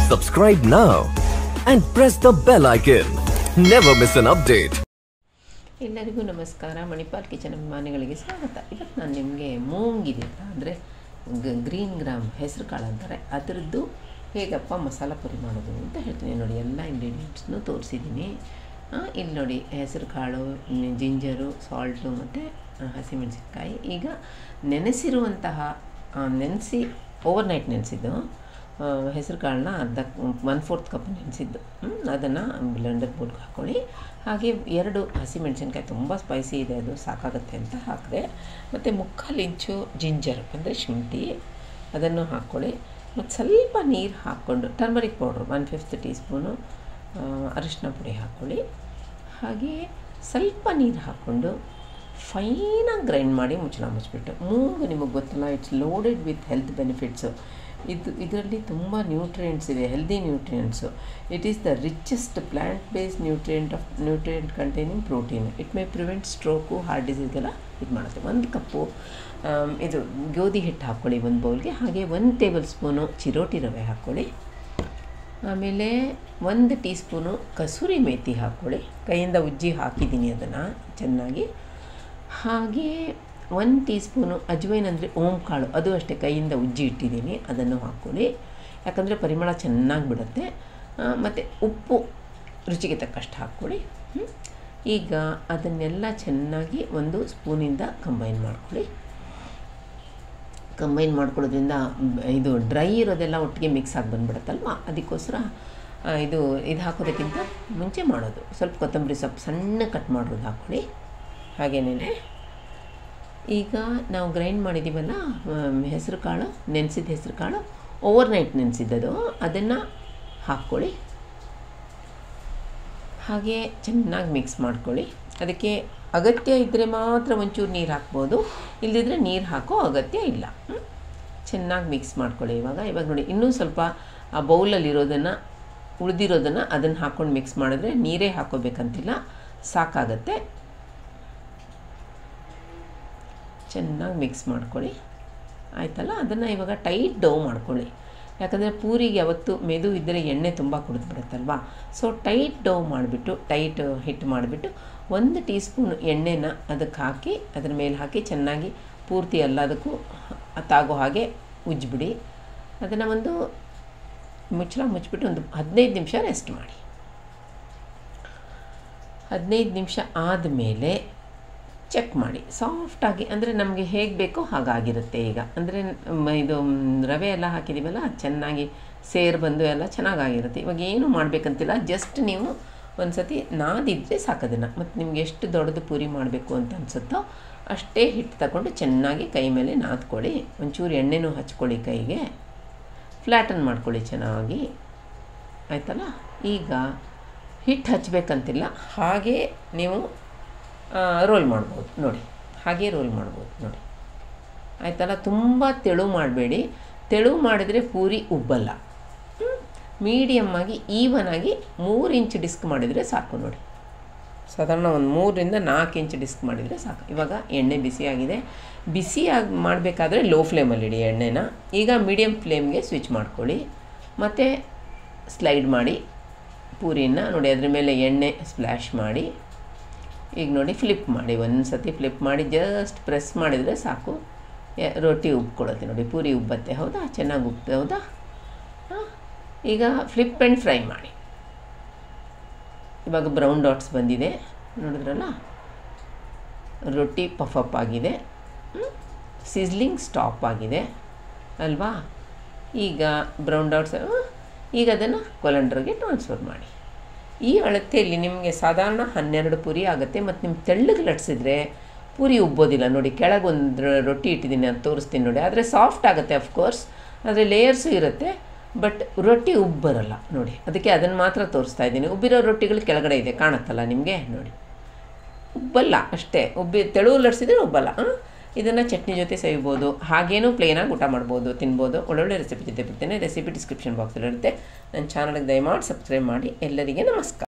Subscribe now and press the bell icon. Never miss an update. ಎಲ್ಲರಿಗೂ ನಮಸ್ಕಾರ. Manipal kitchen ಅಭಿಮಾನಿಗಳಿಗೆ ಸ್ವಾಗತ. ಇವತ್ತು ನಾನು ನಿಮಗೆ ಮೂಂಗಿದೆ ಅಂದರೆ ಗ್ರೀನ್ ಗ್ರಾಮ್ ಹೆಸರು ಕಾಳು ಅಂತಾರೆ, ಅದರದ್ದು ಹೇಗಪ್ಪ ಮಸಾಲ ಪುರಿ ಮಾಡೋದು ಅಂತ ಹೇಳ್ತೀನಿ. ನೋಡಿ, ಎಲ್ಲ ಇಂಗ್ರೀಡಿಯೆಂಟ್ಸ್ನು ತೋರಿಸಿದ್ದೀನಿ. ಇಲ್ಲಿ ನೋಡಿ, ಹೆಸರು ಕಾಳು, ಜಿಂಜರು, ಸಾಲ್ಟು ಮತ್ತು ಹಸಿಮೆಣಸಿನ್ಕಾಯಿ. ಈಗ ನೆನೆಸಿರುವಂತಹ ನೆನೆಸಿ ಓವರ್ನೈಟ್ ನೆನೆಸಿದ್ದು ಹೆಸರು ಕಾಳನ್ನ 1/4 ಕಪ್ ನೆನೆಸಿದ್ದು, ಅದನ್ನು ಬ್ಲೆಂಡರ್ ಬೋಲ್ಗೆ ಹಾಕ್ಕೊಳ್ಳಿ. ಹಾಗೆ 2 ಹಸಿಮೆಣಸಿನ್ಕಾಯಿ, ತುಂಬ ಸ್ಪೈಸಿ ಇದೆ, ಅದು ಸಾಕಾಗುತ್ತೆ ಅಂತ ಹಾಕಿದೆ. ಮತ್ತು 3/4 ಇಂಚು ಜಿಂಜರ್ ಅಂದರೆ ಶುಂಠಿ, ಅದನ್ನು ಹಾಕ್ಕೊಳ್ಳಿ. ಮತ್ತು ಸ್ವಲ್ಪ ನೀರು ಹಾಕ್ಕೊಂಡು ಟರ್ಮರಿಕ್ ಪೌಡ್ರು 1/5 ಟೀ ಸ್ಪೂನು ಅರಿಶಿನ ಪುಡಿ ಹಾಕ್ಕೊಳ್ಳಿ. ಹಾಗೆ ಸ್ವಲ್ಪ ನೀರು ಹಾಕ್ಕೊಂಡು ಫೈನಾಗಿ ಗ್ರೈಂಡ್ ಮಾಡಿ ಮುಚ್ಚಿಬಿಟ್ಟು. ಮೂಗು ನಿಮಗೆ ಗೊತ್ತಲ್ಲ, it's loaded with health benefits. ಇದರಲ್ಲಿ ತುಂಬ ನ್ಯೂಟ್ರಿಯೆಂಟ್ಸ್ ಇದೆ, healthy nutrients. It is the richest plant based nutrient containing protein. It may prevent stroke, heart ಡಿಸೀಸ್ಗೆಲ್ಲ ಇದು ಮಾಡುತ್ತೆ. 1 ಕಪ್ಪು ಇದು ಗೋಧಿ ಹಿಟ್ಟು ಹಾಕ್ಕೊಳ್ಳಿ 1 ಬೌಲ್ಗೆ. ಹಾಗೆ 1 ಟೇಬಲ್ ಸ್ಪೂನು ಚಿರೋಟಿ ರವೆ ಹಾಕ್ಕೊಳ್ಳಿ. ಆಮೇಲೆ 1 ಟೀ ಸ್ಪೂನು ಕಸೂರಿ ಮೇಥಿ ಹಾಕ್ಕೊಳ್ಳಿ. ಕೈಯಿಂದ ಉಜ್ಜಿ ಹಾಕಿದ್ದೀನಿ ಅದನ್ನು ಚೆನ್ನಾಗಿ. ಹಾಗೆ 1 ಟೀ ಸ್ಪೂನು ಅಜ್ವೈನ್ ಅಂದರೆ ಓಂಕಾಳು, ಅದು ಅಷ್ಟೇ ಕೈಯಿಂದ ಉಜ್ಜಿ ಇಟ್ಟಿದ್ದೀನಿ, ಅದನ್ನು ಹಾಕ್ಕೊಳ್ಳಿ. ಯಾಕಂದರೆ ಪರಿಮಳ ಚೆನ್ನಾಗಿ ಬಿಡುತ್ತೆ. ಮತ್ತು ಉಪ್ಪು ರುಚಿಗೆ ತಕ್ಕಷ್ಟು ಹಾಕ್ಕೊಳ್ಳಿ. ಈಗ ಅದನ್ನೆಲ್ಲ ಚೆನ್ನಾಗಿ 1 ಸ್ಪೂನಿಂದ ಕಂಬೈನ್ ಮಾಡ್ಕೊಳ್ಳಿ. ಕಂಬೈನ್ ಮಾಡ್ಕೊಳ್ಳೋದ್ರಿಂದ ಇದು ಡ್ರೈ ಇರೋದೆಲ್ಲ ಒಟ್ಟಿಗೆ ಮಿಕ್ಸ್ ಆಗಿ ಬಂದುಬಿಡುತ್ತಲ್ವ, ಅದಕ್ಕೋಸ್ಕರ ಇದು ಹಾಕೋದಕ್ಕಿಂತ ಮುಂಚೆ ಮಾಡೋದು. ಸ್ವಲ್ಪ ಕೊತ್ತಂಬರಿ ಸೊಪ್ಪು ಸಣ್ಣ ಕಟ್ ಮಾಡೋದು ಹಾಕ್ಕೊಳ್ಳಿ. ಹಾಗೇನೇ ಈಗ ನಾವು ಗ್ರೈಂಡ್ ಮಾಡಿದ್ದೀವಲ್ಲ ಹೆಸರು ಕಾಳು, ನೆನೆಸಿದ ಹೆಸರು ಕಾಳು, ಓವರ್ನೈಟ್ ನೆನೆಸಿದ್ದದು, ಅದನ್ನು ಹಾಕ್ಕೊಳ್ಳಿ. ಹಾಗೆ ಚೆನ್ನಾಗಿ ಮಿಕ್ಸ್ ಮಾಡ್ಕೊಳ್ಳಿ. ಅದಕ್ಕೆ ಅಗತ್ಯ ಇದ್ದರೆ ಮಾತ್ರ ಒಂಚೂರು ನೀರು ಹಾಕ್ಬೋದು, ಇಲ್ಲದಿದ್ದರೆ ನೀರು ಹಾಕೋ ಅಗತ್ಯ ಇಲ್ಲ. ಚೆನ್ನಾಗಿ ಮಿಕ್ಸ್ ಮಾಡ್ಕೊಳ್ಳಿ. ಇವಾಗ ನೋಡಿ, ಇನ್ನೂ ಸ್ವಲ್ಪ ಆ ಬೌಲಲ್ಲಿರೋದನ್ನು ಉಳಿದಿರೋದನ್ನು ಅದನ್ನು ಹಾಕ್ಕೊಂಡು ಮಿಕ್ಸ್ ಮಾಡಿದ್ರೆ ನೀರೇ ಹಾಕೋಬೇಕಂತಿಲ್ಲ, ಸಾಕಾಗತ್ತೆ. ಚೆನ್ನಾಗಿ ಮಿಕ್ಸ್ ಮಾಡ್ಕೊಳ್ಳಿ. ಆಯಿತಲ್ಲ, ಅದನ್ನು ಇವಾಗ ಟೈಟ್ ಡೌ ಮಾಡ್ಕೊಳ್ಳಿ. ಯಾಕಂದರೆ ಪೂರಿಗೆ ಯಾವತ್ತು ಮೆದು ಇದ್ದರೆ ಎಣ್ಣೆ ತುಂಬ ಕುಡಿದ್ಬಿಡುತ್ತಲ್ವ. ಸೊ ಟೈಟ್ ಡೌ ಮಾಡಿಬಿಟ್ಟು, ಟೈಟ್ ಹಿಟ್ಟು ಮಾಡಿಬಿಟ್ಟು 1 ಟೀ ಸ್ಪೂನ್ ಎಣ್ಣೆನ ಅದಕ್ಕೆ ಹಾಕಿ, ಅದ್ರ ಮೇಲೆ ಹಾಕಿ ಚೆನ್ನಾಗಿ ಪೂರ್ತಿ ಎಲ್ಲದಕ್ಕೂ ತಾಗೋ ಹಾಗೆ ಉಜ್ಜಿಬಿಡಿ. ಅದನ್ನು ಒಂದು ಮುಚ್ಚಿಬಿಟ್ಟು ಒಂದು 15 ನಿಮಿಷ ರೆಸ್ಟ್ ಮಾಡಿ. 15 ನಿಮಿಷ ಆದಮೇಲೆ ಚೆಕ್ ಮಾಡಿ. ಸಾಫ್ಟಾಗಿ, ಅಂದರೆ ನಮಗೆ ಹೇಗೆ ಬೇಕೋ ಹಾಗಾಗಿರುತ್ತೆ. ಈಗ ಅಂದರೆ ಇದು ರವೆ ಎಲ್ಲ ಹಾಕಿದ್ದೀವಲ್ಲ, ಅದು ಚೆನ್ನಾಗಿ ಸೇರು ಬಂದು ಎಲ್ಲ ಚೆನ್ನಾಗಾಗಿರುತ್ತೆ. ಇವಾಗ ಏನು ಮಾಡಬೇಕಂತಿಲ್ಲ, ಜಸ್ಟ್ ನೀವು ಒಂದು ಸತಿ ನಾದಿದ್ದರೆ ಸಾಕದನ್ನು. ಮತ್ತು ನಿಮ್ಗೆ ಎಷ್ಟು ದೊಡ್ಡದು ಪೂರಿ ಮಾಡಬೇಕು ಅಂತ ಅನಿಸುತ್ತೋ ಅಷ್ಟೇ ಹಿಟ್ಟು ತಗೊಂಡು ಚೆನ್ನಾಗಿ ಕೈ ಮೇಲೆ ನಾದ್ಕೊಳ್ಳಿ. ಒಂಚೂರು ಎಣ್ಣೆನೂ ಹಚ್ಕೊಳ್ಳಿ ಕೈಗೆ, ಫ್ಲ್ಯಾಟನ್ ಮಾಡ್ಕೊಳ್ಳಿ ಚೆನ್ನಾಗಿ. ಆಯಿತಲ್ಲ, ಈಗ ಹಿಟ್ಟು ಹಚ್ಚಬೇಕಂತಿಲ್ಲ, ಹಾಗೇ ನೀವು ರೋಲ್ ಮಾಡ್ಬೋದು. ನೋಡಿ, ಹಾಗೇ ರೋಲ್ ಮಾಡ್ಬೋದು ನೋಡಿ. ಆಯಿತಲ್ಲ, ತುಂಬ ತೆಳು ಮಾಡಬೇಡಿ. ತೆಳು ಮಾಡಿದರೆ ಪೂರಿ ಉಬ್ಬಲ್ಲ. ಮೀಡಿಯಮ್ಮಾಗಿ ಈವನಾಗಿ 3 ಇಂಚ್ ಡಿಸ್ಕ್ ಮಾಡಿದರೆ ಸಾಕು. ನೋಡಿ, ಸಾಧಾರಣ ಒಂದು 3ರಿಂದ 4 ಇಂಚ್ ಡಿಸ್ಕ್ ಮಾಡಿದರೆ ಸಾಕು. ಇವಾಗ ಎಣ್ಣೆ ಬಿಸಿಯಾಗಿದೆ. ಬಿಸಿಯಾಗಿ ಮಾಡಬೇಕಾದ್ರೆ ಲೋ ಫ್ಲೇಮಲ್ಲಿ ಇಡಿ ಎಣ್ಣೆನ. ಈಗ ಮೀಡಿಯಮ್ ಫ್ಲೇಮ್ಗೆ ಸ್ವಿಚ್ ಮಾಡ್ಕೊಳ್ಳಿ. ಮತ್ತು ಸ್ಲೈಡ್ ಮಾಡಿ ಪೂರಿನ. ನೋಡಿ, ಅದ್ರ ಮೇಲೆ ಎಣ್ಣೆ ಸ್ಪ್ಲ್ಯಾಶ್ ಮಾಡಿ. ಈಗ ನೋಡಿ, ಫ್ಲಿಪ್ ಮಾಡಿ. ಒಂದು ಸತಿ ಫ್ಲಿಪ್ ಮಾಡಿ ಜಸ್ಟ್ ಪ್ರೆಸ್ ಮಾಡಿದರೆ ಸಾಕು, ರೊಟ್ಟಿ ಉಬ್ಕೊಳುತ್ತೆ. ನೋಡಿ, ಪೂರಿ ಉಬ್ಬತ್ತೆ. ಹೌದಾ, ಚೆನ್ನಾಗಿ ಉಬ್ಬುತ್ತೆ. ಹೌದಾ. ಈಗ ಫ್ಲಿಪ್ ಆ್ಯಂಡ್ ಫ್ರೈ ಮಾಡಿ. ಇವಾಗ ಬ್ರೌನ್ ಡಾಟ್ಸ್ ಬಂದಿದೆ, ನೋಡಿದ್ರಲ್ಲ, ರೊಟ್ಟಿ ಪಫಪ್ ಆಗಿದೆ, ಸಿಸ್ಲಿಂಗ್ ಸ್ಟಾಪ್ ಆಗಿದೆ ಅಲ್ವಾ. ಈಗ ಬ್ರೌನ್ ಡಾಟ್ಸ್, ಈಗ ಅದನ್ನು ಕೊಲಂಡ್ರಿಗೆ ಟ್ರಾನ್ಸ್ಫರ್ ಮಾಡಿ. ಈ ಅಳತೆಯಲ್ಲಿ ನಿಮಗೆ ಸಾಧಾರಣ 12 ಪೂರಿ ಆಗುತ್ತೆ. ಮತ್ತು ನಿಮ್ಮ ತೆಳ್ಳಗೆ ಲಟ್ಸಿದ್ರೆ ಪೂರಿ ಉಬ್ಬೋದಿಲ್ಲ. ನೋಡಿ, ಕೆಳಗೆ ಒಂದು ರೊಟ್ಟಿ ಇಟ್ಟಿದ್ದೀನಿ, ಅದು ತೋರಿಸ್ತೀನಿ ನೋಡಿ. ಆದರೆ ಸಾಫ್ಟ್ ಆಗುತ್ತೆ ಅಫ್ಕೋರ್ಸ್, ಆದರೆ ಲೇಯರ್ಸು ಇರುತ್ತೆ, ಬಟ್ ರೊಟ್ಟಿ ಉಬ್ಬರಲ್ಲ. ನೋಡಿ, ಅದಕ್ಕೆ ಅದನ್ನು ಮಾತ್ರ ತೋರಿಸ್ತಾ ಇದ್ದೀನಿ. ಉಬ್ಬಿರೋ ರೊಟ್ಟಿಗಳು ಕೆಳಗಡೆ ಇದೆ, ಕಾಣುತ್ತಲ್ಲ ನಿಮಗೆ. ನೋಡಿ, ಉಬ್ಬಲ್ಲ ಅಷ್ಟೇ. ತೆಳು ಲಟ್ಸಿದ್ರೆ ಉಬ್ಬಲ್ಲ. ಇದನ್ನು ಚಟ್ನಿ ಜೊತೆ ಸೇವಿಬೋದು, ಹಾಗೇನೂ ಪ್ಲೇನಾಗಿ ಊಟ ಮಾಡ್ಬೋದು, ತಿನ್ಬೋದು. ಒಳ್ಳೊಳ್ಳೆ ರೆಸಿಪಿ ಜೊತೆ ಬಿಡ್ತೇನೆ. ರೆಸಿಪಿ ಡಿಸ್ಕ್ರಿಪ್ಷನ್ ಬಾಕ್ಸಲ್ಲಿರುತ್ತೆ. ನನ್ನ ಚಾನಲ್ಗೆ ದಯಮಾಡಿ ಸಬ್ಸ್ಕ್ರೈಬ್ ಮಾಡಿ. ಎಲ್ಲರಿಗೆ ನಮಸ್ಕಾರ.